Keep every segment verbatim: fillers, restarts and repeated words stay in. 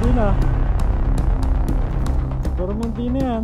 Baramundi na. Baramundi na yan.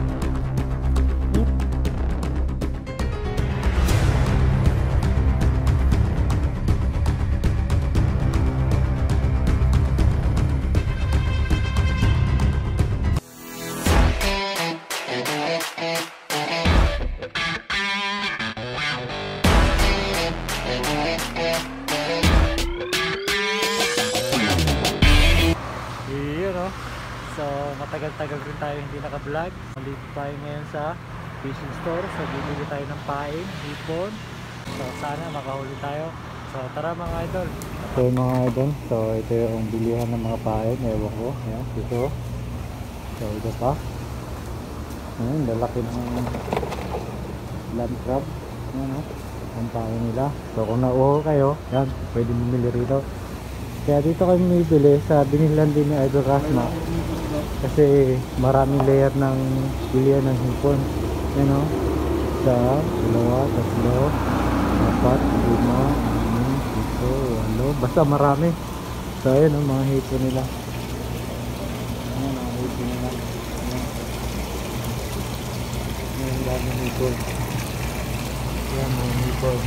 So matagal-tagal rin tayo hindi naka-vlog. Nandito tayo ngayon sa fishing store. So bibili tayo ng pain, hipon. So sana makahuli tayo. So tara mga idol. So mga idol, so ito yung bilihan ng mga pain. Ewan ko, ayan, dito. So ito pa. Ayan, lalaki ng land crab. Ayan o, ang pain nila. So kung nauho kayo, yan, pwede bumili rito. Kaya dito kami bibili sa binilan din ni Idol Rasma. Kasi maraming layer ng bilihan ng hipon. Yan o. Isa, dalawa, tatlo, apat, lima, anim, pito, walo. Basta marami. So ayan o, mga hipon nila. Ayan o, mga hipon nila. Ayan. Ayan, daming hipon. Ayan, mga hipon.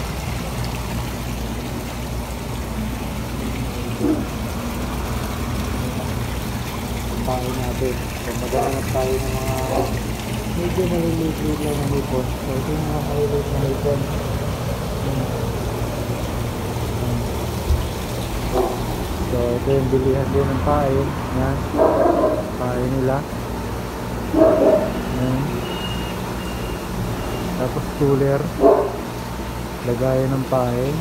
Pain natin. So maghanap tayo ng mga medyo maliliit lang ng hipon. So ito yung mga maliliit na hipon. So ito yung bilihan din ng pain. Yan, pain nila. Yan. Tapos cooler, lagayan ng pain.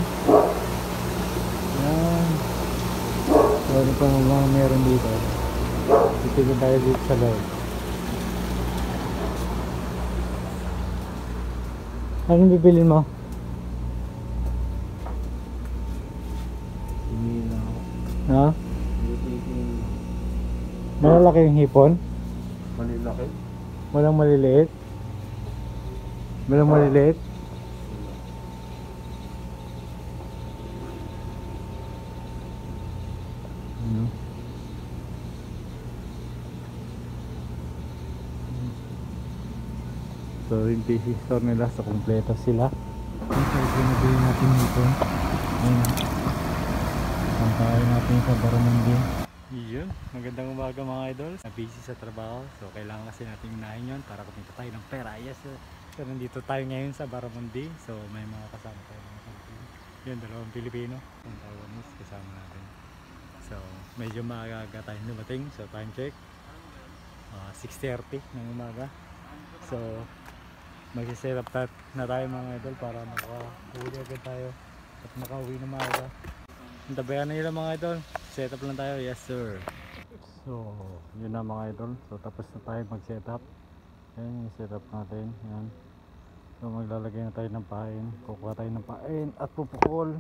Yan. So ano pa mga meron dito. Titigil tayo dito sa loob. Anong bibilin mo? Siminaw. Ha? Malalaki yung hipon? Malilaki? Walang maliliit? Walang maliliit? Ano? So yung P C store nila, sa kompleto sila. Ito yung pinabili natin dito. Ayun, pantayin natin sa Baramundi. Yun, magandang umaga mga idols. Na-busy sa trabaho, so kailangan kasi natin unahin yun para kumita tayo ng pera. Yes, so nandito tayo ngayon sa Baramundi. So may mga kasama tayo mga Pilipino. Yun, dalawang Pilipino, ang Taiwanese kasama natin. So medyo maaga tayo dumating. So time check uh, six thirty ng umaga. So mag-set up na tayo mga idol para makahuli agad tayo at makauwi na maaga. Tabayan na nila mga idol, set up lang tayo. Yes sir. So yun na mga idol, so tapos na tayo mag set up. Yan yung set up natin. Yan. So maglalagay na tayo ng pain, kukuha tayo ng pain at pupukol.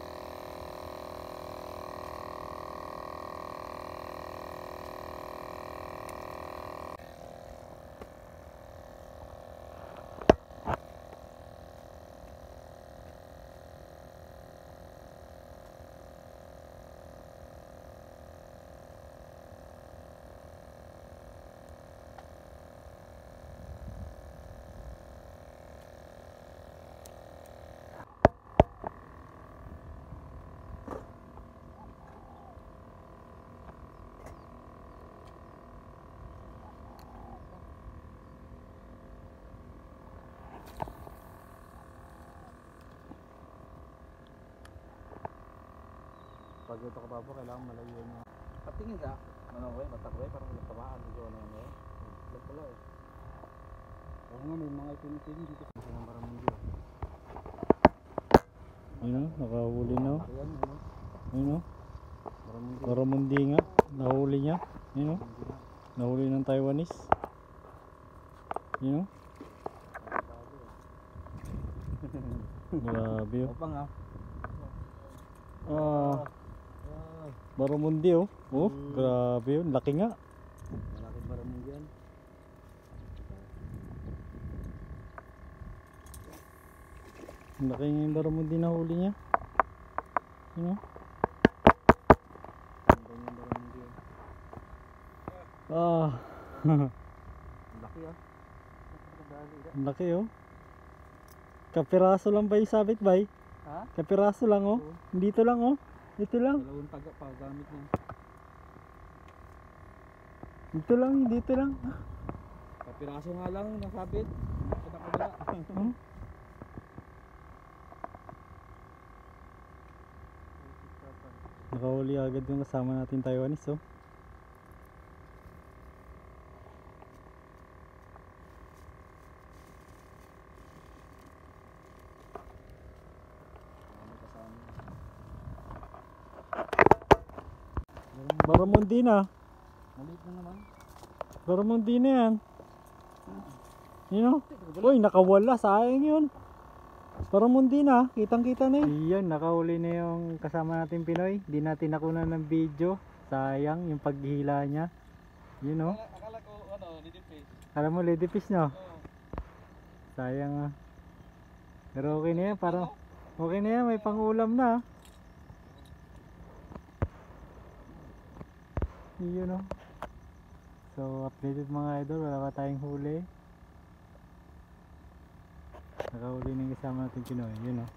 Pag ito ka pa po, kailangan malayo na. Patingin ka? Ano ko eh, matakwe, parang nagtamaan dito na yan eh. Lag pala eh. Oo nga, may mga itin-itin dito sa ng Baramundi. Yun o, nakahuli na o. Ayan, yun o. Yun o, Baramundi. Baramundi nga, nahuli niya. Yun o, nahuli ng Taiwanese. Yun o. Grabe o. Opang ha. Ah, Baramundi oh. Oh, hmm. Grabe yun. Laki nga. Malaki Baramundi yan. Laki nga yung Baramundi na huli niya. Yun oh. Ang yung Baramundi yan. Ah, Ang laki ah. ang laki oh. Kapiraso lang ba yung sabit bay? Ha? Kapiraso lang oh. Oo. Dito lang oh. Dito lang. Dalawang taga pa gamit niya. Dito lang, dito lang. Kapiraso nga lang nasabit. Sa kabila. Hmm? Nakahuli agad yung kasama natin Taiwanese oh. Ano kasama? Baramundi na. Maliit na naman. Baramundi na yan. Yun oh. Uy, nakawala. Sayang yun. Baramundi na. Kitang kita na yun. Iyan, nakahuli na yung kasama natin Pinoy. Di natin nakunan ng video. Sayang yung paghihila niya. Yun oh. Akala ko ano, nidipis. Alam mo, ladyfish no? Oo. Sayang ah. Pero okay na yan. Parang okay na yan. May pangulam na. Yun oh. So updated mga idol. Wala pa tayong huli. Nakahuli na yung kasama natin Pinoy. Yun oh.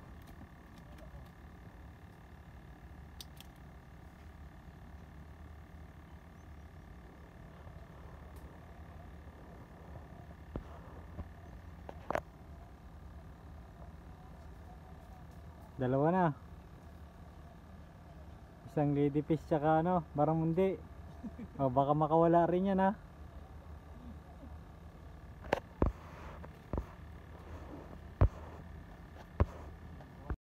Dalawa na. Isang ladyfish tsaka ano, baramundi. O baka makawala rin yan ha.